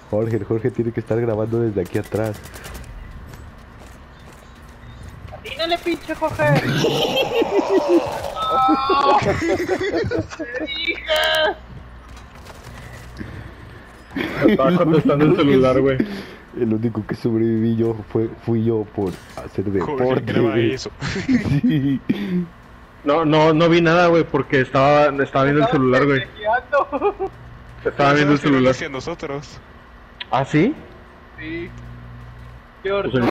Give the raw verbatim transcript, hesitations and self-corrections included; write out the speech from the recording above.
Jorge, el Jorge tiene que estar grabando desde aquí atrás. ¡Atínale, pinche Jorge! ¡Oh! ¡Hija! Estaba contestando el celular, güey. El único que sobreviví yo fue, fui yo por hacer deporte. Jorge, graba eso. Sí. No, no, no vi nada, güey, porque estaba, estaba viendo el celular, güey. Estaba viendo el celular. Hacia nosotros. ¿Ah, sí? Sí. George. Pues